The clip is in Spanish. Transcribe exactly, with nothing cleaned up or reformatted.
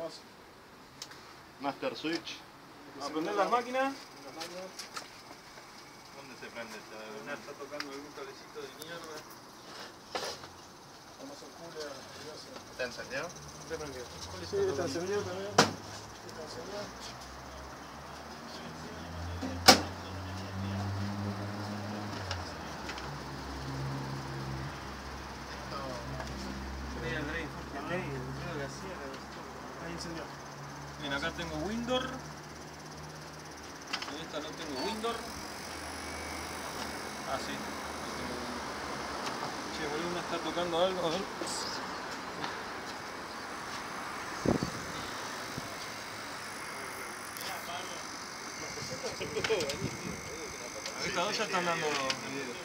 conoce. Master Switch. ¿A prender las máquinas? Las máquinas. ¿Dónde se prende esta? Una está tocando algún cablecito de mierda. Vamos al cooler, ¿Está encendido? ¿Qué prendió? ¿Cuál sí, está encendido también. Está encendido. Ahí encendió. Bien, acá tengo Windows. En esta no tengo Windows. Ah, sí. Che, boludo, me está tocando algo. A ver. Estas dos ya están dando.